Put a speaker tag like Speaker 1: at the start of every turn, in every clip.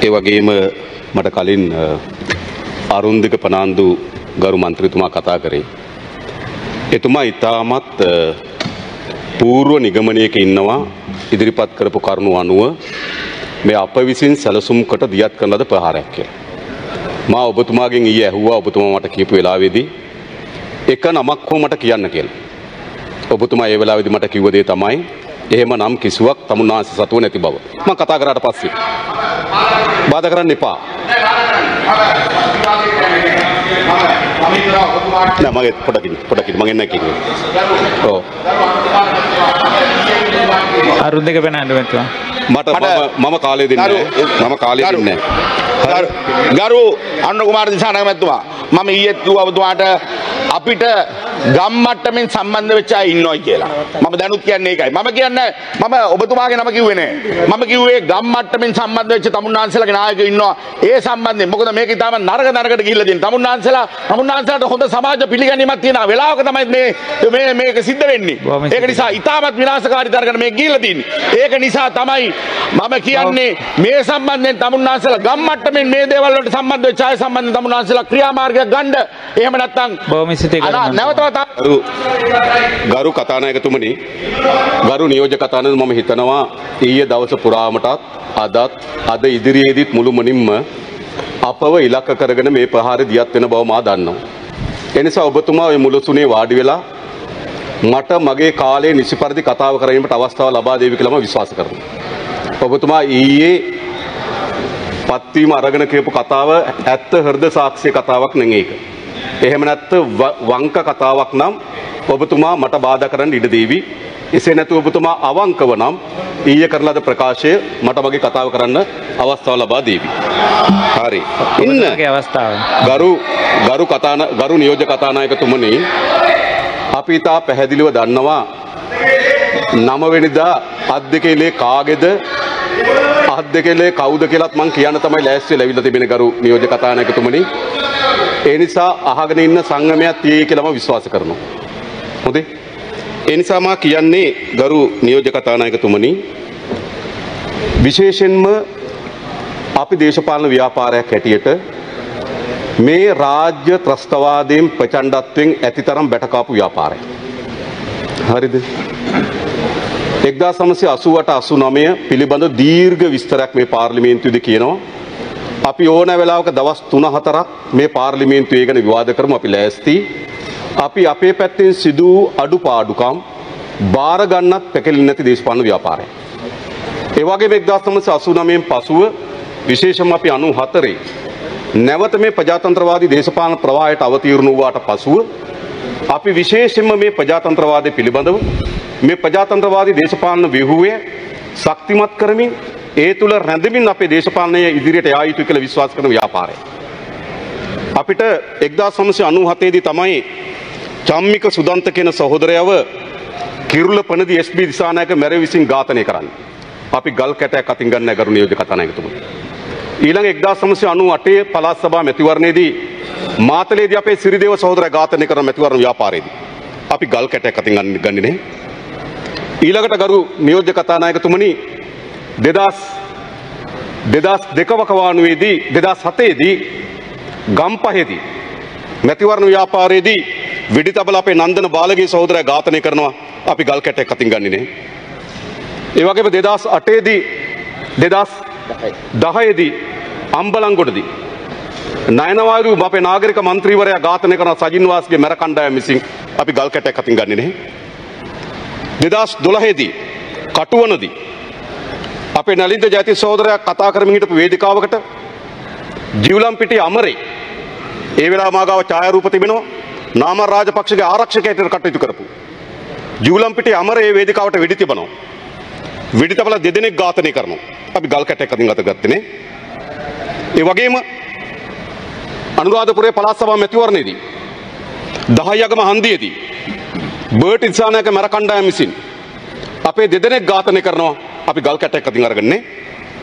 Speaker 1: ඒ වගේම මට කලින් අරුන්දික පනාන්දු ගරු මන්ත්‍රීතුමා කතා කරේ. එතුමා ඉතාමත් පූර්ව නිගමනයක ඉන්නවා ඉදිරිපත් කරපු කරුණු අනුව මේ අප විසින් සැලසුම්කට දියත් කරන ලද ප්‍රහාරයක් කියලා. මා ඔබතුමාගෙන් ඊයේ ඇහුවා ඔබතුමා මට කියපු වෙලාවේදී එක නමක් හෝ මට කියන්න කියලා. ඔබතුමා ඒ වෙලාවේදී මට කිව්ව දේ තමයි එහෙම නම් කිසිවක් තමුන්නාන්සේ සතුව නැති බව. මම කතා කරාට පස්සේ බාධා කරන්න එපා. නෑ මගේ පොඩකින් මම එන්න කිව්වේ. ඔව්.
Speaker 2: අරුන්දික පෙනහඬු මෙතුමා.
Speaker 1: මම කාලය දෙන්නේ නැහැ. මම කාලය දෙන්නේ නැහැ.
Speaker 3: ගරු අනුර කුමාර දිසානායක මැතිතුමා මම ඊයේ කිව්වා ඔබතුමාට අපිට ගම් මට්ටමින් සම්බන්ධ වෙච්ච අය ඉන්නවයි කියලා. මම දැනුත් කියන්නේ ඒකයි. මම කියන්නේ මම ඔබතුමාගේ නම කිව්වේ නෑ. මම කිව්වේ ගම් මට්ටමින් සම්බන්ධ වෙච්ච තමුන්නාන්සලාගේ නායකයෝ ඉන්නවා. ඒ සම්බන්ධයෙන් මොකද මේක ඉතාලම නරක නරකට ගිහිල්ලා තියෙන. තමුන්නාන්සලාට හොඳ සමාජ පිළිගැනීමක් තියෙන වෙලාවක තමයි මේක සිද්ධ වෙන්නේ. ඒක නිසා ඉතාමත් විනාශකාරී තරකට මේක ගිහිල්ලා තියෙන්නේ. ඒක නිසා තමයි මම කියන්නේ මේ සම්බන්ධයෙන් තමුන්නාන්සලා ගම් මට්ටමින් මේ දේවල් වලට සම්බන්ධ වෙච්ච අය සම්බන්ධයෙන් තමුන්නාන්සලා ක්‍රියාමාර්ගයක් ගන්න. එහෙම නැත්නම්
Speaker 1: ගරු කතානායකතුමනි ගරු නියෝජ්‍ය කතානායක මම හිතනවා ඊයේ දවස පුරාමටත් අද ඉදිරියේදීත් මුළුමනින්ම අපව ඉලක්ක කරගෙන මේ ප්‍රහාරය දියත් වෙන බව මා දන්නවා. ඒ නිසා ඔබතුමා ඔය මුලසුනේ වාඩි වෙලා මට මගේ කාලේ නිසි පරිදි කතාව කරගන්නට අවස්ථාව ලබා දෙවි කියලා මම විශ්වාස කරනවා. ඔබතුමා ඊයේ පත්වීම අරගෙන කියපු කතාව ඇත්ත හෘද සාක්ෂි කතාවක් නෙවෙයි ඒක. එහෙම නැත්නම් වංක කතාවක් නම් ඔබතුමා මට බාධා කරන්න ඉඩ දෙවි. එසේ නැතුව ඔබතුමා අවංකව නම් ඊයේ කරන ලද ප්‍රකාශය මට මගේ කතාව කරන්න අවස්ථාව ලබා දෙවි. හරි. ඉන්නගේ අවස්ථාව. ගරු නියෝජ්‍ය කතානායකතුමනි අපි තා පැහැදිලිව දන්නවා 9 වෙනිදා අත් දෙකේලේ කාගේද අත් දෙකේලේ කවුද කියලාත් මං කියන්න තමයි ලෑස්ති වෙලා ඇවිල්ලා තිබෙන ගරු නියෝජ්‍ය කතානායකතුමනි. ඒ නිසා අහගෙන ඉන්න සංගමයක් තියෙයි කියලා මම විශ්වාස කරනවා. හොඳේ. ඒ නිසා මා කියන්නේ ගරු නියෝජ්‍ය කතානායකතුමනි විශේෂයෙන්ම අපි දේශපාලන ව්‍යාපාරයක් හැටියට මේ රාජ්‍ය ත්‍රස්තවාදයෙන් ප්‍රචණ්ඩත්වයෙන් ඇතිතරම් බැටකාපු ව්‍යාපාරයක්. හරිද? 1988-89 පිළිබඳ දීර්ඝ විස්තරයක් මේ පාර්ලිමේන්තුවේදී කියනවා. අපි ඕන වෙලාවක දවස් 3-4ක් මේ පාර්ලිමේන්තුවේ ගැන විවාද කරමු අපි ලෑස්ති. අපි අපේ පැත්තෙන් සිදු අඩුපාඩුකම් බාර ගන්නත් පැකිලෙන්නේ නැති දේශපාලන ව්‍යාපාරයක්. ඒ වගේම 1989න් පසුව විශේෂයෙන්ම අපි 94 නැවත මේ ප්‍රජාතන්ත්‍රවාදී දේශපාලන ප්‍රවාහයට අවතීර්ණ වූාට පසුව අපි විශේෂයෙන්ම මේ ප්‍රජාතන්ත්‍රවාදය පිළිබඳව මේ ප්‍රජාතන්ත්‍රවාදී දේශපාලන ව්‍යුහය ශක්තිමත් කරමින් ඒ තුල රැඳෙමින් අපේ දේශපාලනය ඉදිරියට යා යුතු කියලා විශ්වාස කරන ව්‍යාපාරය. අපිට 1997 දී තමයි චම්මික සුදන්ත කියන සහෝදරයව කිරුළ පනදී SB දිසානායක මැරෙ විසින් ඝාතනය කරන්නේ. අපි ගල් කැටයක් අතින් ගන්න ගරු නියෝජ්‍ය කතානායකතුමනි. ඊළඟ 1998 පළාත් සභා මැතිවරණයේදී මාතලේදී අපේ සිරිදේව සහෝදරයා ඝාතනය කරන මැතිවරණ ව්‍යාපාරයේදී අපි ගල් කැටයක් අතින් ගන්නේ නැහැ. ඊළඟට ගරු නියෝජ්‍ය කතානායකතුමනි 2002 වකවානුවේදී 2007 දී ගම්පහේදී මැතිවරණ ව්‍යාපාරයේදී වෙඩි තබල අපේ නන්දන බාලගේ සහෝදරයා ඝාතනය කරනවා අපි ගල් කැටයක් අතින් ගන්නේ නැහැ. ඒ වගේම 2008 දී 2010 දී අම්බලන්ගොඩදී නයනවාරු අපේ නාගරික මන්ත්‍රීවරයා ඝාතනය කරන සජින් වාස්ගේ මැර කණ්ඩායම විසින් අපි ගල් කැටයක් අතින් ගන්නේ නැහැ. 2012 දී කටුවනදී අපේ නලින්ද ජයති සහෝදරයා කතා කරමින් හිටපු වේදිකාවකට ජීවලම්පිටිය අමරේ ඒ වෙලාව මාගාව ඡායාරූප තිබෙනවා නාම රාජපක්ෂගේ ආරක්ෂකයට කටයුතු කරපු ජීවලම්පිටිය අමරේ ඒ වේදිකාවට වෙඩි තිබනවා. වෙඩි තබලා දෙදෙනෙක් ඝාතනය කරනවා. අපි ගල් කැටයක් අතින් ගත්තේ නේ. ඒ වගේම අනුරාධපුරයේ පළාත් සභා මැතිවරණයේදී 10 යගම හන්දියේදී බර්ට් ඉන්සානායක මැර කණ්ඩායම විසින් අපේ දෙදෙනෙක් ඝාතනය කරනවා. අපි ගල් කැටයක් අතින් අරගන්නේ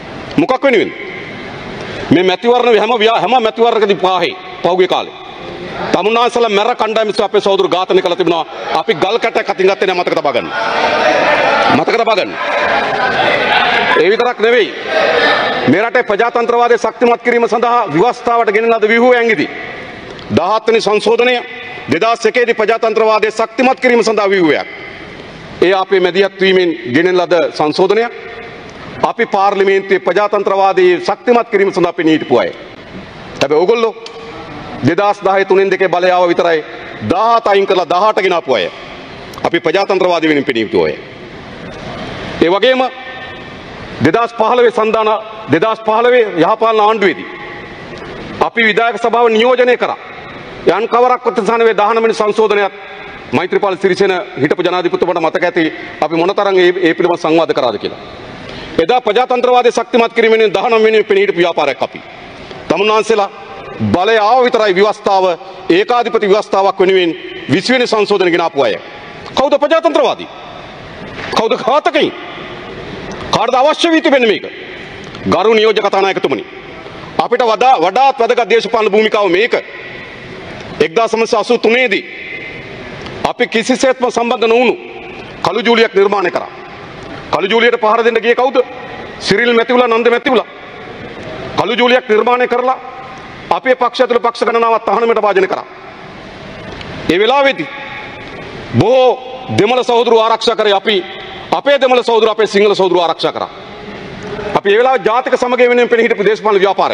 Speaker 1: මොකක් වෙනුවෙන්ද? මේ මැතිවරණ හැම මැතිවරණකදී පහේ පහුගිය කාලේ තමුන්නාන්සලා මැර කණ්ඩායම ඉස්ස අපේ සහෝදරු ඝාතනය කළා තිබුණා. අපි ගල් කැටයක් අතින් ගත්තේ නැහැ මතක තබා ගන්න. මතක තබා ගන්න. ඒ විතරක් නෙවෙයි. මේ රටේ ප්‍රජාතන්ත්‍රවාදයේ ශක්තිමත් කිරීම සඳහා ව්‍යවස්ථාවට ගෙනෙන ලද ව්‍යුහයෙන් ඉදි 17 වෙනි සංශෝධනය 2001 දී ප්‍රජාතන්ත්‍රවාදයේ ශක්තිමත් කිරීම සඳහා ව්‍යුහයක්. ඒ අපේ මැදිහත් වීමෙන් ගෙනෙන ලද සංශෝධනයක්. අපි පාර්ලිමේන්තුවේ ප්‍රජාතන්ත්‍රවාදයේ ශක්තිමත් කිරීම සඳහා පෙනී හිටපු අය. හැබැයි ඕගොල්ලෝ 2010 3 2 බලය ආව විතරයි 17 අයින් කරලා 18 ගෙන ආපු අය. අපි ප්‍රජාතන්ත්‍රවාදී වෙනින් පෙනී හිටපු අය. ඒ වගේම 2015 සංදාන 2015 යහපාලන ආණ්ඩුවේදී අපි විධායක සභාව නියෝජනය කරා. යන් කවරක් ප්‍රතිසාන වේ 19 වෙනි සංශෝධනයත් මෛත්‍රීපාල සිරිසේන හිටපු ජනාධිපතිතුමාට මතක ඇති අපි මොනතරම් ඒ පිළිබඳ සංවාද කරාද කියලා. එදා ප්‍රජාතන්ත්‍රවාදයේ ශක්තිමත් කිරීමෙන් 19 වෙනි පෙනී හිටපු ව්‍යාපාරයක් අපි. තමුන්නාන්සලා බලය ආව විතරයි ව්‍යවස්ථාව ඒකාධිපති ව්‍යවස්ථාවක් වෙනුවෙන් 20 වෙනි සංශෝධනය ගෙන ආපු අය. කවුද ප්‍රජාතන්ත්‍රවාදී? කවුද ඝාතකයින්? කාටද අවශ්‍ය වී තිබෙන්නේ මේක? ගරු නියෝජ්‍ය කතානායකතුමනි. අපිට වඩාත් වැදගත් දේශපාලන භූමිකාව මේක. 1983 දී අපි කිසිසේත්ම සම්බන්ධ නොවුණු කළු ජූලියක් නිර්මාණය කරා. කළු ජූලියට පහර දෙන්න ගියේ කවුද? සිරිල් මැතිවුලා නන්ද මැතිවුලා. කළු ජූලියක් නිර්මාණය කරලා අපේ පක්ෂ ඇතුළේ පක්ෂ ගණනාවක් තහනමට වාජනය කරා. ඒ වෙලාවේදී බොහෝ දෙමළ සහෝදරු ආරක්ෂා කරේ අපි අපේ දෙමළ සහෝදරු අපේ සිංහල සහෝදරු ආරක්ෂා කරා. අපි ඒ වෙලාවේ ජාතික සමගිය වෙනුවෙන් පෙනී හිටපු දේශපාලන ව්‍යාපාරය.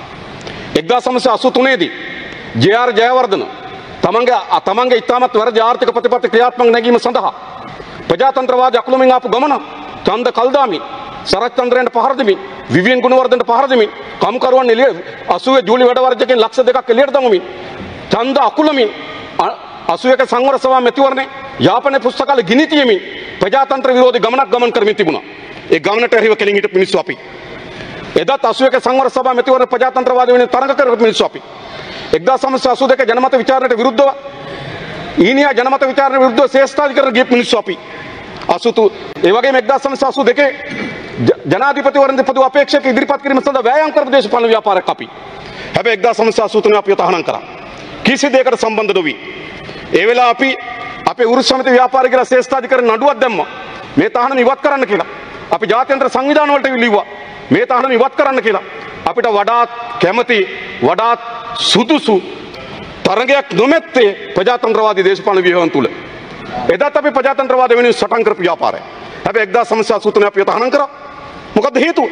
Speaker 1: 1983 දී ජේ.ආර්. ජයවර්ධන තමන්ගේ ඉතාමත් වැරදි ආර්ථික ප්‍රතිපත්ති ක්‍රියාත්මක නැගීම සඳහා ප්‍රජාතන්ත්‍රවාදී අකුළුමින් ආපු ගමන ඡන්ද කල්දාමි සරත් චන්ද්‍රයන්ට පහර දෙමින් විවියන් ගුණවර්ධනට පහර දෙමින් කම්කරුවන් එළිය 80 ජූලි වැඩ වර්ජකෙන් ලක්ෂ 2ක් එළියට දමමින් ඡන්ද අකුළුමින් 81 සංවර සභා මැතිවරණේ යාපනයේ පුස්තකාලේ ගිනි තියමින් ප්‍රජාතන්ත්‍ර විරෝධී ගමන් කරමින් තිබුණා. ඒ ගමනට එරෙහිව කෙලින් හිටපු මිනිස්සු අපි. එදත් 81 සංවර සභා මැතිවරණ ප්‍රජාතන්ත්‍රවාදී වෙනුවෙන් තරඟ කරපු මිනිස්සු අපි. 1982 ජනමත විචාරණයට විරුද්ධව ඊනියා ජනමත විචාරණයට විරුද්ධව ශ්‍රේෂ්ඨාධිකරණ ගිය මිනිස්සු අපි. 82 ඒ වගේම 1982 ජනාධිපතිවරණ දෙපදුව අපේක්ෂක ඉදිරිපත් කිරීම සඳහා වෑයම් කරපු දේශපාලන ව්‍යාපාරයක් අපි. හැබැයි 1983 අපි තහනම් කරා. කිසි දෙයකට සම්බන්ධ නොවි. ඒ වෙලාව අපි අපේ උරුස් සමිති ව්‍යාපාර කියලා ශ්‍රේෂ්ඨාධිකරණ නඩුවක් දැම්මා. මේ තහනම් ඉවත් කරන්න කියලා. අපි ජාත්‍යන්තර සංවිධාන වලට ලිව්වා. මේ තහනම් ඉවත් කරන්න කියලා. අපිට වඩාත් කැමති වඩාත් සුදුසු තරගයක් නොමැත්තේ ප්‍රජාතන්ත්‍රවාදී දේශපාලන ව්‍යුහයන් තුල. එදත් අපි ප්‍රජාතන්ත්‍රවාද වෙනුවෙන් සටන් කරපු ව්‍යාපාරය. හැබැයි 1983 අපි තහනම් කරා. මොකද්ද හේතුව?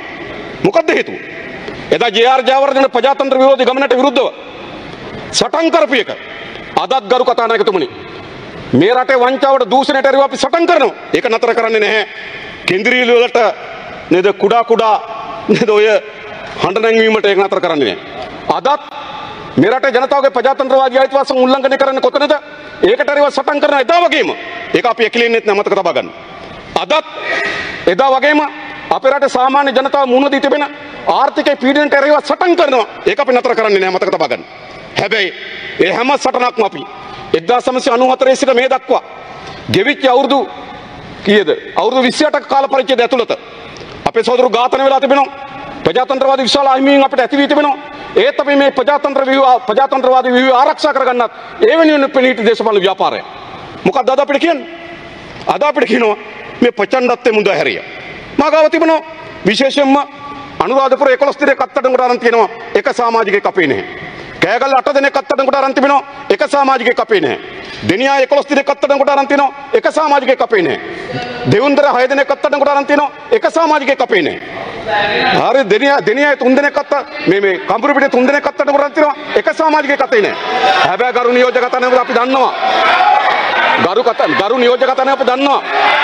Speaker 1: එදා ජේ.ආර්. ජයවර්ධන ප්‍රජාතන්ත්‍ර විරෝධී ගමනට විරුද්ධව සටන් කරපු එක. අදත් ගරු කතානායකතුමනි මේ රටේ වංචාවට දූෂණයට එරෙහිව අපි සටන් කරනවා. ඒක නතර කරන්නේ නැහැ. කේන්ද්‍රීය වලට නේද කුඩා නේද ඔය හඬ නැංවීමට ඒක නතර කරන්නේ නැහැ. අදත් මේ රටේ ජනතාවගේ ප්‍රජාතන්ත්‍රවාදී අයිතිවාසිකම් උල්ලංඝනය කරන්නේ කොතනද? ඒකට එරෙහිව සටන් කරන එදා වගේම ඒක අපි ඇකිලෙන්නෙත් නැහැ මතක තබා ගන්න. අදත් එදා වගේම අපේ රටේ සාමාන්‍ය ජනතාව මුහුණ දී තිබෙන ආර්ථික පීඩනයට එරෙහිව සටන් කරනවා. ඒක අපි නතර කරන්නේ නැහැ මතක තබා ගන්න. හැබැයි ඒ හැම සටනක්ම අපි 1994 සිට මේ දක්වා ගෙවිච්ච අවුරුදු කීයද? අවුරුදු 28ක කාල පරිච්ඡේදය ඇතුළත අපේ සහෝදරු ඝාතන වෙලා තිබෙනවා. ප්‍රජාතන්ත්‍රවාදී විශාල අහිමියෙන් අපිට ඇති වී තිබෙනවා. ඒත් අපි මේ ප්‍රජාතන්ත්‍රවාදී ව්‍යුහය ආරක්ෂා කරගන්නත් ඒ වෙනුවෙන් පෙනීට දේශපාලන ව්‍යාපාරය. මොකක්ද අද අපිට කියන්නේ? අද අපිට කියනවා මේ ප්‍රචණ්ඩත්වයේ මුදා හැරිය. මාගාව තිබෙනවා විශේෂයෙන්ම අනුරාධපුර 11 දිනක අත්අඩංගුවට අරන් තියෙනවා එක සමාජිකයෙක් අපේ නැහැ. කෑගල්ල 8 දිනක අත්අඩංගුවට අරන් තිබෙනවා එක සමාජිකයෙක් අපේ නැහැ. දෙනියා 11 දිනක අත්අඩංගුවට අරන් තිනවා එක සමාජිකයෙක් අපේ නැහැ. දෙවුන්දර 6 දිනක අත්අඩංගුවට අරන් තිනවා එක සමාජිකයෙක් අපේ නැහැ. හරි දෙනියා 3 දිනක මේ කඹුරු පිටේ 3 දිනක අත්අඩංගුවට අරන් තිනවා එක සමාජිකයෙක් අපේ නැහැ. හැබැයි ගරු නියෝජ්‍ය කතානායකතුමා අපි දන්නවා. ගරු නියෝජ්‍ය කතානායකතුමා අපි දන්නවා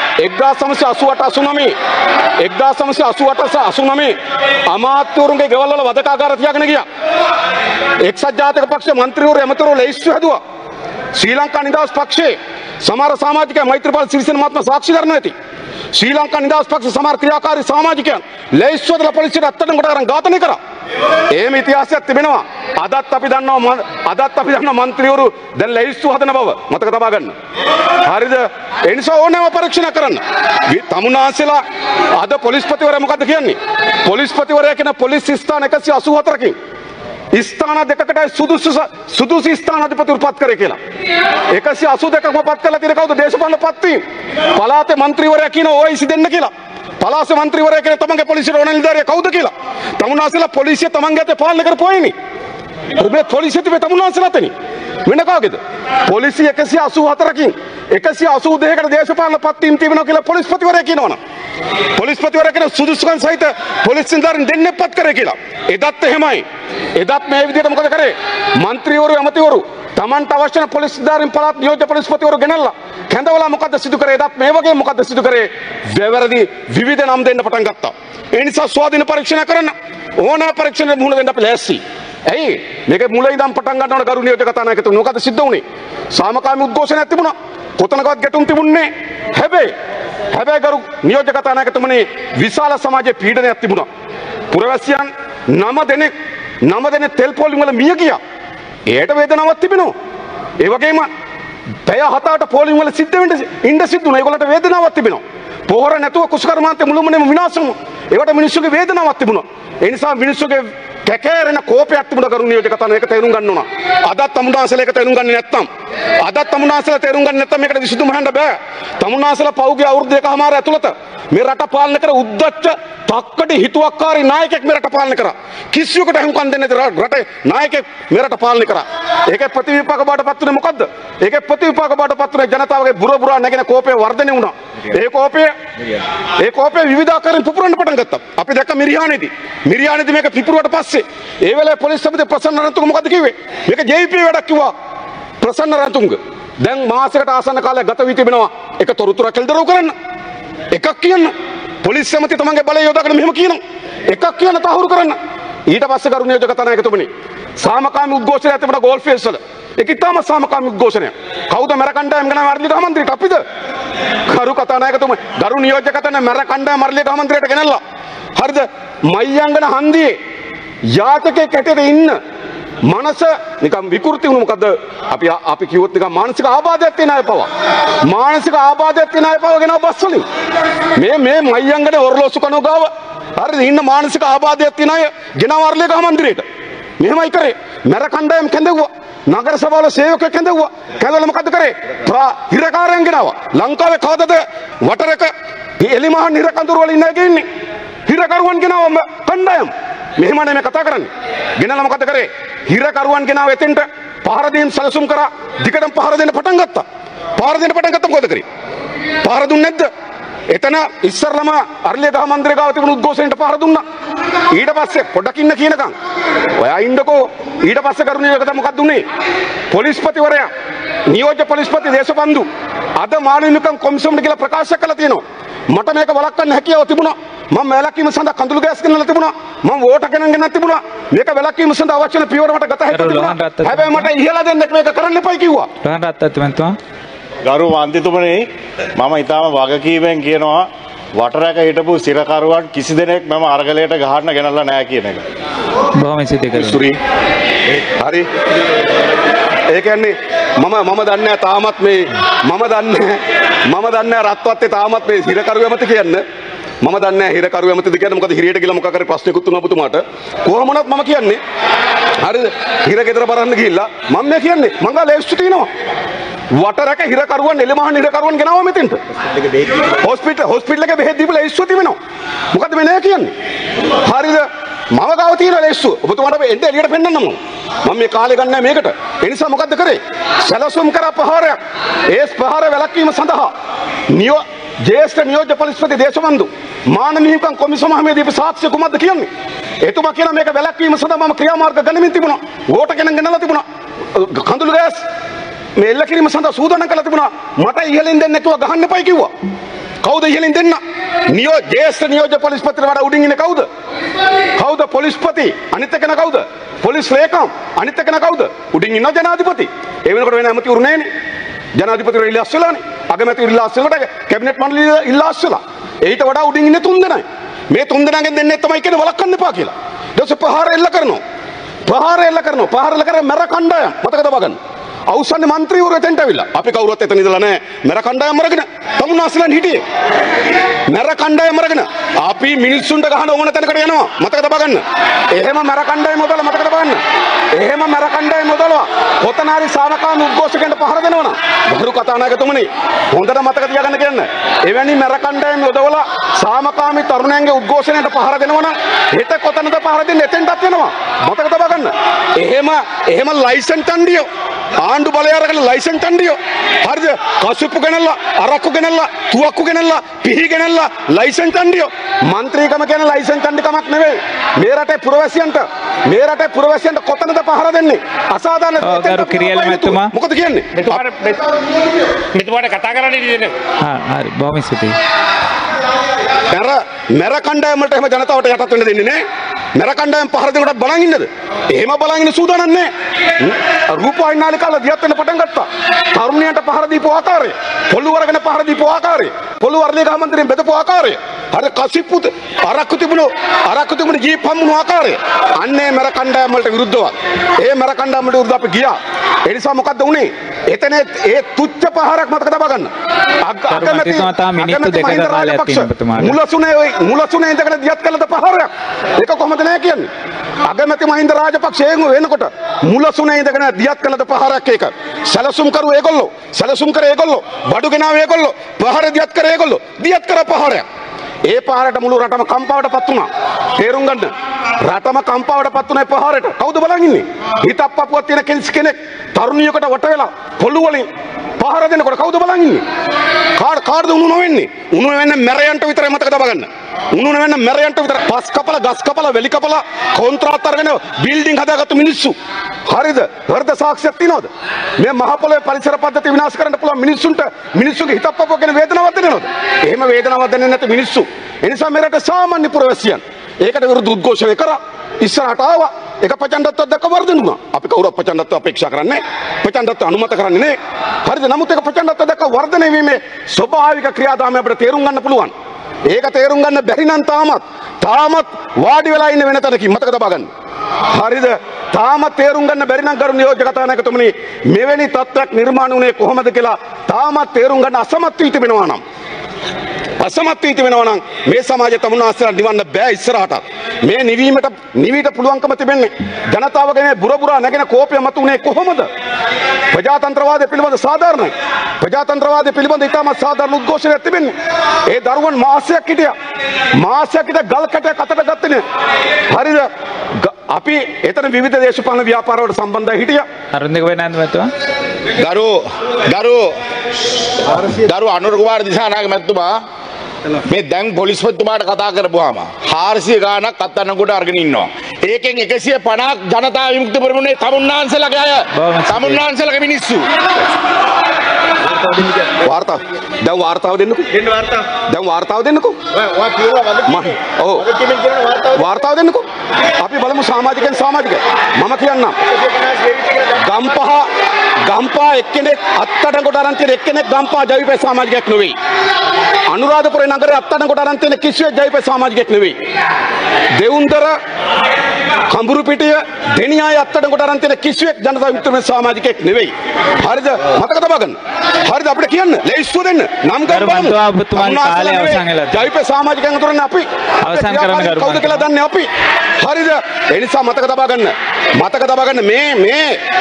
Speaker 1: 1989 අමාත්‍යවරුන්ගේ ගෙවල් වල වදකාගාර තියාගෙන ගියා. එක්සත් ජාතික පක්ෂ මන්ත්‍රීවරු ඇමතිවරු ලැයිස්තු හැදුවා. ශ්‍රී ලංකා නිදහස් පක්ෂයේ සමහර සමාජිකයන් මෛත්‍රීපාල සිරිසේන මහත්මයා සාක්ෂි දරනවා ඇති. ශ්‍රී ලංකා නිදහස් පක්ෂ සමහර ක්‍රියාකාරී සමාජිකයන් ලැයිස්තු හදලා පොලිසියට අත්අඩංගුවට අරන් ඝාතනය කරා. එහෙම ඉතිහාසයක් තිබෙනවා. අදත් අපි දන්නවා මන්ත්‍රීවරු දැන් ලැයිස්තු හදන බව මතක තබා ගන්න. හරිද? ඒ නිසා ඕනෑම පරීක්ෂණ කරන්න. තමුන්නාන්සලා අද පොලිස්පතිවරයා මොකද්ද කියන්නේ? පොලිස්පතිවරයා කියන පොලිස් ස්ථාන 184කින් ස්ථාන දෙකකට සුදුසු ස්ථානාධිපතිවරු පත් කරේ කියලා. 182ක්ම පත් කරලා තියෙන කවුද? දේශපාලන පත්වීම්. පළාතේ മന്ത്രിවරයා කියන OIC දෙන්න කියලා. පළාත മന്ത്രിවරයා කියන තමන්ගේ පොලිසියට ඕන නිලධාරියා කවුද කියලා. තමුන්නාසලා පොලිසිය තමන්ගේ අතේ පාලනය කරපොයිනේ. මේ පොලිසිය තිබේ තමුන්නාසලා තනි. වෙන කාගේද? පොලිසිය 184කින් 182කට දේශපාලන පත්වීම් තිබෙනවා කියලා පොලිස්පතිවරයා කියනවනේ. පොලිස්පතිවරයා කියන සුදුසුකම් සහිත පොලිස් නිලධාරීන් දෙන්නෙක් පත් කරේ කියලා. එදත් එහෙමයි. එදත් මේ විදිහට මොකද කරේ? മന്ത്രിවරු ඇමතිවරු තමන්ට අවශ්‍ය කරන පොලිස් නිලධාරීන් පළාත් නියෝජ්‍ය පොලිස්පතිවරු ගෙනල්ලා කැඳවලා මොකද්ද සිදු කරේ? එදත් මේ වගේ මොකද්ද සිදු කරේ? වැරදි විවිධ නම් දෙන්න පටන් ගත්තා. ඒ නිසා ස්වාධීන පරීක්ෂණ කරන්න ඕනෑ පරීක්ෂණයට මුහුණ දෙන්න අපි ලෑස්ති. ඇයි මේක මුල ඉඳන් පටන් ගන්නවන ගරු නියෝජ්‍ය කතානායකතුමනි මොකද සිද්ධ වුනේ? සාමකාමී උද්ඝෝෂණයක් තිබුණා. කොතනකවත් ගැටුම් තිබුණේ නැහැ. හැබැයි ගරු නියෝජ්‍ය කතානායකතුමනි විශාල සමාජයේ පීඩනයක් තිබුණා. පුරවැසියන් 9 දෙනෙක් තෙල් පොලිම් වල මිය ගියා. ඒකට වේදනාවක් තිබෙනවා. ඒ වගේම පැය 7ට පොලිම් වල සිද්ධ වෙන්න ඉන්න සිද්ධ වුණා. ඒගොල්ලන්ට වේදනාවක් තිබෙනවා. පොහොර නැතුව කුසකර්මාන්තේ මුළුමනින්ම විනාශ වුණා. ඒවට මිනිස්සුගේ වේදනාවක් තිබුණා. ඒ නිසා මිනිස්සුගේ කැකෑරෙන කෝපයක් තිබුණා ගරු නියෝජ්‍ය කතානායක තේරුම් ගන්න ඕන. අදත් තමුන්නාසලා ඒක තේරුම් ගන්නේ නැත්තම් මේකට විසඳුම හොයන්න බෑ. තමුන්නාසලා පෞගේ අවුරුදු දෙකමාර ඇතුළත මේ රට පාලනය කර උද්දච්ච තක්කඩි හිතුවක්කාරී නායකයෙක් මේ රට පාලනය කරා. කිසියෙකුට හුම්කම් දෙන්නේ නැති රටේ නායකයෙක් මේ රට පාලනය කරා. ඒකේ ප්‍රතිවිපාක බාටපත් උනේ මොකද්ද? ඒකේ ප්‍රතිවිපාක බාටපත් උනේ ජනතාවගේ බුරා නැගෙන කෝපය වර්ධනය වුණා. ඒ කෝපය විවිධාකාරයෙන් පුපුරන්න පටන් ගත්තා. අපි දැක්ක මිරියානේදී මේක පිපුරුවට පස්සේ ඒ වෙලාවේ පොලිස් සමිතිය ප්‍රසන්න රන්තුංග මොකද්ද කිව්වේ? මේක JP වැඩක් කිව්වා. ප්‍රසන්න රන්තුංග දැන් මාසයකට ආසන්න කාලයක් ගත වී තිබෙනවා. ඒක තොරතුරක් කෙල්දරව් කරන්න. එකක් කියන්න. පොලිස් සමිතිය තමන්ගේ බලය යොදාගෙන මෙහෙම කියනවා. එකක් කියන්න තහවුරු කරන්න. ඊට පස්සේ ගරු නියෝජ්‍ය කතානායකතුමනි සාමකාමී උද්ඝෝෂණයක් තිබුණා ගෝල්ෆ් ෆේස් වල. ඒක ඉතාම සාමකාමී උද්ඝෝෂණයක්. කවුද මැර කණ්ඩායම් ගණන් මර්ලිය ගහ මන්ත්‍රීට අපිද? ගරු කතානායකතුමනි ගරු නියෝජ්‍ය කතානායක මැර කණ්ඩායම් මර්ලිය ගහ මන්ත්‍රීට ගෙනල්ලා. හරිද? මයංගන හන්දියේ යාචකයෙක් හැටියට ඉන්න මනස නිකම් විකෘති වුණු මොකද අපි කිව්වොත් නිකම් මානසික ආබාධයක් තියෙන අය පවා ගෙනව බස් වලින් මේ මයංගනේ ඔරලෝසු කනෝ ගාව හරිද ඉන්න මානසික ආබාධයක් තියෙන අය ගෙනව අරලිය ගහ මන්දිරේට මෙහෙමයි කරේ මැර කණ්ඩායම් කැඳවුවා නගර සභාවල සේවකයෙක් කැඳවුවා කැඳවලා මොකද කරේ හිරකාරයන් ගෙනාවා ලංකාවේ කවදද වටරක එලිමහන් හිරකඳුරු වල ඉන්න අය ඉන්නේ හිරකරුවන් ගෙනාවා කණ්ඩායම් මෙහෙමනේ මේ කතා කරන්නේ. ගෙනලා මොකද කරේ? හිරකරුවන් ගෙනාව එතෙන්ට පහර දීම් සැලසුම් කරා. දිගටම පහර දෙන්න පටන් ගත්තා. මොකද කරේ? පහර දුන්නේ නැද්ද? එතන ඉස්සරලම අරලිය ගහ මන්දිරේ ගාව තිබුණු උද්ඝෝෂණයට පහර දුන්නා. ඊට පස්සේ පොඩක් ඉන්න කියනකම් ඔයා ඉන්නකෝ. ඊට පස්සේ කරුණියකට මොකක්ද උනේ? පොලිස්පතිවරයා නියෝජ්‍ය පොලිස්පති දේශපන්දු අද මානවිකම් කොමිසමට කියලා ප්‍රකාශ කළා තියෙනවා. මට මේක වළක්වන්න හැකියාව තිබුණා. මම වැලකීම සඳහා කඳුළු ගෑස් ගෙනල්ලා තිබුණා. මම වෝට ගෙනත් තිබුණා. මේක වැලකීම සඳහා අවශ්‍ය වෙන පියවර මට ගත හැකියි තිබුණා. හැබැයි මට ඉහළ දෙන්නෙක් මේක කරන්න එපයි කිව්වා.
Speaker 2: රහන් රත්නතුමා
Speaker 4: ගරු මන්ත්‍රීතුමනි මම ඊටාම වගකීමෙන් කියනවා වටරැක හිටපු සිරකරුවන් කිසි දෙනෙක් මම අරගලයට ගහන්න ගෙනල්ලා නැහැ කියන එක.
Speaker 2: බොහොම සිද්ධ කරනවා.
Speaker 1: හරි. ඒ කියන්නේ මම දන්නේ තාමත් මේ මම දන්නේ රත්වත්තේ තාමත් මේ හිරකරු ඇමති කියන්නේ මම දන්නේ හිරකරු ඇමතිද කියන්නේ මොකද හිරියට ගිහලා මොකක් හරි ප්‍රශ්නයකුත් වුණා පුතුමාට කොහොම වුණත් මම කියන්නේ හරිද හිර ගෙදර බලන්න ගිහිල්ලා මම මේ කියන්නේ මං ගාලා ලේස්ට් තියෙනවා වටරක හිරකරුවන් එළමහන් හිරකරුවන් ගෙනාවා මෙතෙන්ට හොස්පිටල් එකේ බෙහෙත් දීපලා ලේස්ට් තියෙනවා මොකද මේ නෑ කියන්නේ හරිද මම ගාව තියෙන ලේස්ට් ඔබතුමාට එන්න එළියට පෙන්නන්න මම මේ කාලේ ගන්නෑ මේකට ඒ නිසා මොකද්ද කරේ සැලසුම් කරා ප්‍රහාරයක් ඒ ප්‍රහාර වැළැක්වීම සඳහා ज्येष्ठ नियोज्य पलिस्पति देशबंधु माननीय कोमिसम दीप साक्ष्य कुमद කියන්නේ එතුමා කියන මේක වැළැක්වීම සඳහා මම ක්‍රියාමාර්ග ගනිමින් තිබුණා වෝට ගෙනල්ලා තිබුණා කඳුළු ගෑස් මේ එල්ල කිරීම සඳහා සූදානම් කරලා තිබුණා මට ඉහළින් දෙන්න නැතුව ගහන්න එපයි කිව්වා කවුද ඉහළින් දෙන්න ज्येष्ठ नियोज्य पलिस्पति වඩා උඩින් ඉන්නේ කවුද පොලිස්පති අනිත් එකන කවුද පොලිස් ලේකම් අනිත් එකන කවුද උඩින් ඉන්න ජනාධිපති ඒ වෙනකොට වෙන ඇමති උරු නැහැනේ ජනාධිපතිවරු ඉල්ලා අස්සලානේ අගමැතිවරු ඉල්ලා අස්සලකට කැබිනට් මණ්ඩලය ඉල්ලා අස්සලා ඊට වඩා උඩින් ඉන්නේ තුන් දෙනයි මේ තුන් දෙනාගෙන් දෙන්නේ තමයි කියන්නේ වළක්වන්න එපා කියලා ඊට පස්සේ ප්‍රහාර එල්ල කරනවා ප්‍රහාර එල්ල කරලා මැර කණ්ඩායම් මතක තබා ගන්න අවසානයේ മന്ത്രിවරු එතෙන්ට ඇවිල්ලා. අපි කවුරුත් එතන ඉඳලා නැහැ. මෙර කණ්ඩායම් අරගෙන තමුන්නාස්ලන් හිටියේ. මෙර කණ්ඩායම් අරගෙන අපි මිනිස්සුන්ට ගහන ඕන තැනකට යනවා. මතක තබා ගන්න. එහෙම මෙර කණ්ඩායම් යොදලා මතක තබා ගන්න. එහෙම මෙර කණ්ඩායම් යොදලා කොතන හරි සාමකාමී උද්ඝෝෂකයන්ට පහර දෙනවනම් ගරු කතානායකතුමනි හොඳට මතක තියාගන්න කියන්න. එවැනි මෙර කණ්ඩායම් යොදවලා සාමකාමී තරුණයන්ගේ උද්ඝෝෂණයට පහර දෙනවනම් හෙට කොතනද පහර දෙන්නේ එතෙන්ටත් වෙනවා. මතක තබා ගන්න. එහෙම ලයිසන් තණ්ඩියෝ ආණ්ඩු බලය අරගෙන ලයිසන් තණ්ඩියෝ හරිද? කසුප්පු ගෙනල්ලා අරක්කු ගෙනල්ලා තුවක්කු ගෙනල්ලා පිහි ගෙනල්ලා ලයිසන් තණ්ඩියෝ මන්ත්‍රීකම කියන ලයිසන් තණ්ඩිකමක් නෙවෙයි. මේ රටේ පුරවැසියන්ට කොතනද පහර දෙන්නේ? අසාධාරණ
Speaker 2: ගරු කිරියල් මැතිතුමා
Speaker 1: මොකද කියන්නේ?
Speaker 5: මෙතුමාට කතා කරන්න ඉන්නේ.
Speaker 2: හරි බොහොම ස්තුතියි.
Speaker 1: මෙර කණ්ඩායම් වලට එහෙම ජනතාවට යටත් වෙන්න දෙන්නේ නැහැ. මෙර කණ්ඩායම් පහර දෙනකොට බලන් ඉන්නද? එහෙම බලන් ඉන්න සූදානම් නැහැ. රූපවාහිනී නාලිකාවල දියත් වෙන්න පටන් ගත්තා. තරුණියන්ට පහර දීපු ආකාරය, පොළු වරගෙන පහර දීපු ආකාරය, පොළු වර්ලේ ගහ මන්දිරයෙන් බෙදපු ආකාරය, අර කසිප්පුත අරක්කු තිබුණු ජීප් හම්බුණු ආකාරය. අන්නේ මෙර කණ්ඩායම් වලට විරුද්ධව. ඒ මෙර කණ්ඩායම් වලට විරුද්ධව අපි ගියා. ඒ නිසා මොකද්ද උනේ? එතන ඒ තුච්ච පහරක් මතක තබා ගන්න. මුලසුනේ ඉඳගෙන දියත් කළද පහරයක්. ඒක කොහොමද නැහැ කියන්නේ? අගමැති මහින්ද රාජපක්ෂ වෙනකොට මුලසුනේ ඉඳගෙන දියත් කළද පහරයක් ඒක. සැලසුම් කරු ඒගොල්ලෝ. සැලසුම් කරේ ඒගොල්ලෝ. බඩු ගෙනාව ඒගොල්ලෝ. පහර දියත් කරේ ඒගොල්ලෝ. දියත් කර පහරයක්. ඒ පහරට මුළු රටම කම්පාවටපත් වුණා. තේරුම් ගන්න. රටම කම්පාවටපත් වුණා ඒ පහරට. කවුද බලන් ඉන්නේ? හිතක් පපුවක් තියෙන කෙනෙක් තරුණියකට වට වෙලා පොළු වලින් පහර දෙනකොට කවුද බලන් ඉන්නේ? කාටද උණු නොවෙන්නේ? උණු වෙන්නේ මැරයන්ට විතරයි මතක තබා ගන්න. උණු වෙන්නේ මැරයන්ට විතර. පස් කපලා ගස් කපලා වෙලි කපලා කොන්ත්‍රාත් අරගෙන බිල්ඩින් හදාගත්තු මිනිස්සු. හරිද? හෘද සාක්ෂියක් තියනවද? මේ මහ පොළොවේ පරිසර පද්ධතිය විනාශ කරන්න පුළුවන් මිනිස්සුන්ගේ හිතක් පපුවක් ගැන වේදනාවක් දැනෙනවද? එහෙම වේදනාවක් දැනෙන්නේ නැති මිනිස්සු. ඒ නිසා මේ රට සාමාන්‍ය පුරවැසියන් ඒකට විරුද්ධ උද්ඝෝෂණය කරා. ඉස්සරහට ආවා. ඒක ප්‍රචණ්ඩත්වයක් දක්ව වර්ධනුණා. අපි කවුරුත් ප්‍රචණ්ඩත්වය අපේක්ෂා කරන්නේ නැහැ. ප්‍රචණ්ඩත්වය අනුමත කරන්නේ නැහැ. හරිද? නමුත් ඒක ප්‍රචණ්ඩත්වය දක්ව වර්ධනය වීමේ ස්වභාවික ක්‍රියාදාමය අපිට තේරුම් ගන්න පුළුවන්. ඒක තේරුම් ගන්න බැරි නම් තාමත් වාඩි වෙලා ඉන්න වෙන තැනකින් මතක තබා ගන්න. හරිද? තාමත් තේරුම් ගන්න බැරි නම් ගරු නියෝජ්‍ය කතානායකතුමනි මෙවැනි තත්ත්වයක් නිර්මාණය වුණේ කොහොමද කියලා තාමත් තේරුම් ගන්න අසමත් වී තිබෙනවා නම් මේ සමාජය තමුන්නාස්ලා නිවන්න බෑ ඉස්සරහට. මේ නිවීට පුළුවන්කම තිබෙන්නේ ජනතාවගේ මේ බුරබුරා නැගෙන කෝපය මත උනේ කොහොමද? ප්‍රජාතන්ත්‍රවාදය පිළිබඳ සාධාරණයි. ප්‍රජාතන්ත්‍රවාදය පිළිබඳ ඉතාමත් සාධාරණ උද්ඝෝෂණයක් තිබෙන්නේ. ඒ දරුවන් මාසයක් හිටියා. ගල් කැටයක් අතට ගත්තේ නෑ. හරිද? අපි එතන විවිධ දේශපාලන ව්‍යාපාරවලට සම්බන්ධයි හිටියා.
Speaker 2: අරුන්දික වෙනන්ද මැතිතුමා.
Speaker 3: ගරු අනුර කුමාර දිසානායක මැතිතුමා මේ දැන් පොලිස්පතිතුමාට කතා කරපුවාම 400 ගාණක් අත්අඩංගුවට අරගෙන ඉන්නවා. ඒකෙන් 150ක් ජනතා විමුක්ති පෙරමුණේ තමුන්නාන්සලගේ අය. තමුන්නාන්සලගේ මිනිස්සු.
Speaker 1: වාර්තාව දෙන්නකෝ. වාර්තාව දෙන්නකෝ. අපි බලමු සමාජිකයන්. මම කියන්නම්. ගම්පහ එක්කෙනෙක් අත්අඩංගුවට අරන් තියෙන එක්කෙනෙක් ගම්පහ ජවිපේ සමාජිකයෙක් නෙවෙයි. අනුරාධපුරේ නගරේ අත්අඩංගුවට අරන් තියෙන කිසියෙක් ජවිපේ සමාජිකයෙක් නෙවෙයි. දෙවුන්දර කඹුරුපිටිය දෙනියාය අත්අඩංගුවට අරන් තියෙන කිසියෙක් ජනතා විමුක්ති සමාජිකයෙක් නෙවෙයි. හරිද? මතක තබා ගන්න. හරිද? අපිට කියන්න ලේස්තුව දෙන්න. නම් ගන්න ජවිපේ සමාජිකයන් අතුරන්නේ අපි.
Speaker 2: අවසන් කරන්න ගරු
Speaker 1: කවුද කියලා දන්නේ අපි. හරිද? ඒ නිසා මතක තබා ගන්න. මේ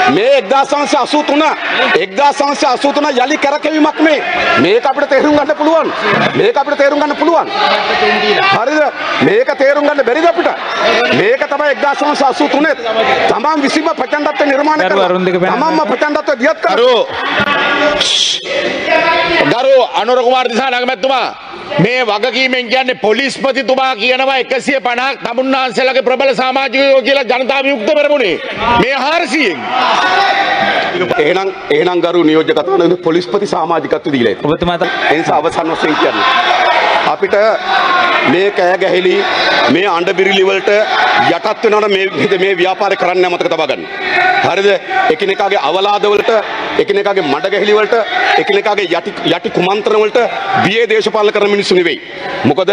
Speaker 1: 1983 යලි කරකැවීමක් මේ. මේක අපිට තේරුම් ගන්න පුළුවන්. හරිද? මේක තේරුම් ගන්න බැරිද අපිට? මේක තමයි 1983 තමන් විසින්ම ප්‍රචණ්ඩත්වය නිර්මාණය කරලා තමන්ම ප්‍රචණ්ඩත්වය දියත් කරා.
Speaker 3: ගරු අනුර කුමාර දිසානායක මැතිතුමා මේ වගකීමෙන් කියන්නේ පොලිස්පතිතුමා කියනවා 150ක් තමුන්නාන්සලගේ ප්‍රබල සමාජිකයෝ කියලා ජනතා විමුක්ති පෙරමුණේ මේ 400න්
Speaker 1: එහෙනම් ගරු නියෝජ්‍ය කතානායක පොලිස්පති සමාජිකත්වය දීලා
Speaker 2: ඔබතුමාට
Speaker 1: ඒ නිසා අවසන් වශයෙන් කියන්නේ අපිට මේ කෑ ගැහිලි මේ අඬ බිරිලි වලට යටත් වෙනවනම් මේ ව්‍යාපාරේ කරන්න මතක තබා ගන්න. හරිද? එකිනෙකාගේ අවලාද වලට, එකිනෙකාගේ මඩ ගැහිලි වලට, එකිනෙකාගේ යටි කුමන්ත්‍රණ වලට බියේ දේශපාලන කරන මිනිස්සු නෙවෙයි. මොකද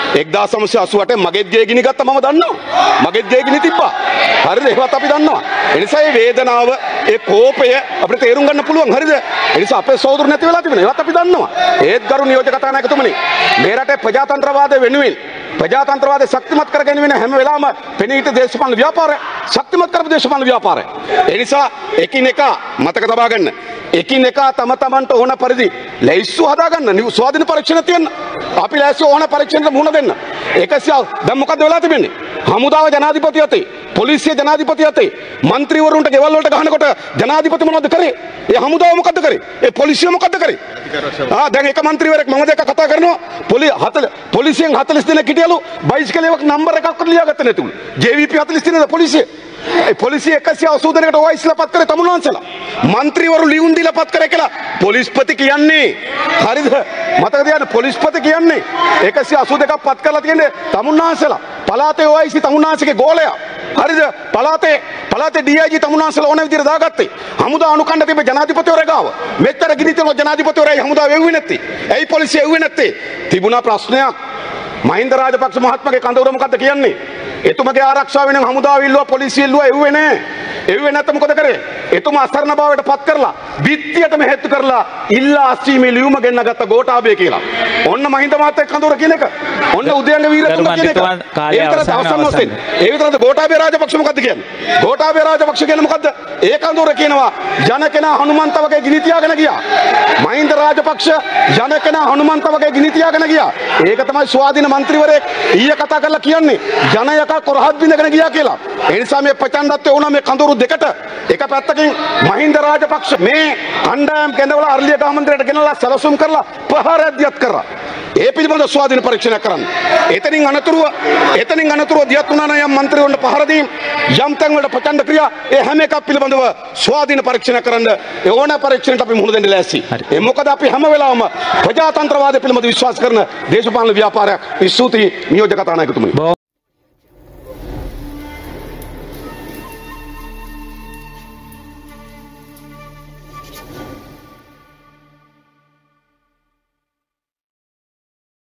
Speaker 1: 1988 මගෙත් ගේ ගිනි ගත්තා මම දන්නවා. මගෙත් ගේ ගිනි තිබ්බා. හරිද? ඒවත් අපි දන්නවා. ඒ නිසා මේ වේදනාව, ඒ කෝපය අපිට තේරුම් ගන්න පුළුවන්. හරිද? ඒ නිසා අපේ සහෝදරු නැති වෙලා තිබෙනවා. ඒවත් අපි දන්නවා. ඒත් ගරු නියෝජක කතානායකතුමනි, මේ රටේ ප්‍රජාතන්ත්‍රවාදය වෙනුවෙන් ප්‍රජාතන්ත්‍රවාදය ශක්තිමත් කර ගැනීම හැම වෙලාවම පෙනීට දේශපාලන ව්‍යාපාරය ශක්තිමත් කරපු දේශපාලන ව්‍යාපාරය. ඒ නිසා එකිනෙකා මතක තබා ගන්න. එකිනෙකා තම තමන්ට ඕන පරිදි ලැයිස්තු හදා ගන්න. ස්වාධීන පරීක්ෂණ තියන්න. අපි ලැයිස්තු ඕන පරීක්ෂණයට මුහුණ දෙන්න. 100 දැන් මොකද වෙලා තිබෙන්නේ? හමුදාව ජනාධිපති අතේ, පොලිසිය ජනාධිපති අතේ, മന്ത്രിවරුන්ට ගෙවල් වලට ගහනකොට ජනාධිපති මොනවද කරේ? ඒ හමුදාව මොකද්ද කරේ? ඒ පොලිසිය මොකද්ද කරේ? දැන් එක മന്ത്രിවරයෙක් මම දැක්ක කතා කරනවා පොලිසියෙන් 40 දෙනෙක් හිටියලු බයිසිකලයක නම්බර එකක් ලියාගත්තේ නැතුළු. JVP 40 දෙනෙක් පොලිසිය. ඒ පොලිසිය 180 දෙනෙක්ට වයිස්ලා පත් කරේ තමුන්වන්සලා. മന്ത്രിවරු ලියුම් දීලා පත් කරේ කියලා පොලිස්පති කියන්නේ. හරිද? මතක තියාගන්න පොලිස්පති කියන්නේ 182ක් පත් කරලා තියෙන්නේ තමුන්වන්සලා. පළාතේ OIC තමුන්වන්සගේ ගෝලයා. හරිද? පළාතේ DIG තමුන්වන්සලා ඕන විදිහට දාගත්තේ. හමුදා අනුකණ්ඩ තිබ්බ ජනාධිපතිවරයා ගාව. මෙච්චර ගිනි තියන ජනාධිපතිවරයා හමුදා වෙව්වේ නැත්තේ. ඇයි පොලිසිය එව්වේ නැත්තේ? තිබුණා ප්‍රශ්නයක්. මහින්ද රාජපක්ෂ මහත්මයාගේ කඳවුර මොකද්ද කියන්නේ? එතුමගේ ආරක්ෂාව වෙන හමුදාව ඉල්ලුවා පොලිසිය ඉල්ලුවා එව්වේ නැහැ. එව්වේ නැත්නම් මොකද කරේ? එතුමා අසරණ භාවයට පත් කරලා බිත්තියටම හේතු කරලා ඉල්ලා අස්වීමේ ලියුම ගෙන්න ගත්ත ගෝඨාභය කියලා. ඔන්න මහින්ද මහත්තයා කඳවුර කියන එක. ඔන්න උදයන්ග වීරතුංග කියන එක. ඒ විතරද ගෝඨාභය රාජපක්ෂ මොකද්ද කියන්නේ? ගෝඨාභය රාජපක්ෂ කියන්නේ මොකද්ද? ඒ කඳවුර කියනවා ජන කෙනා හනුමන්ත වගේ ගිනි තියාගෙන ගියා. මහින්ද රාජපක්ෂ ජන කෙනා හනුමන්ත වගේ ගිනි තියාගෙන ගියා. ඒක තමයි ස්වාධීන മന്ത്രിවරයෙක් ඊයේ කතා කරලා කියන්නේ. ජනයක කොරහත් බින්දගෙන ගියා කියලා. ඒ නිසා මේ ප්‍රචණ්ඩත්වය වුණා මේ කඳවුරු දෙකට. එක පැත්තකින් මහින්ද රාජපක්ෂ මේ කණ්ඩායම් කැඳවලා අර්ලිය ගාමන්ත්‍රයට ගෙනලා සැලසුම් කරලා ප්‍රහාරයක්දියත් කරා. ඒ පිළිබඳ ස්වාධීන පරීක්ෂණයක් කරන්න. එතනින් අනතුරුව දියත් වුණා නම් යම් മന്ത്രിවරුන්ට පහර දීම් යම් තැන් වලට ප්‍රචණ්ඩ ක්‍රියා ඒ හැම එකක් පිළිබඳව ස්වාධීන පරීක්ෂණ කරන්න ඕන පරීක්ෂණයට අපි මුහුණ දෙන්න ලෑස්ති. ඒ මොකද අපි හැම වෙලාවම ප්‍රජාතන්ත්‍රවාදය පිළිබඳව විශ්වාස කරන දේශපාලන ව්‍යාපාරයක්. ස්තුතියි නියෝජක කතානායකතුමනි.